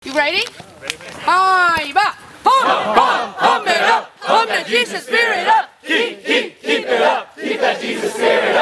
You ready? Hiya! Pump it up! Pump that Jesus spirit up! Keep it up! Keep that Jesus spirit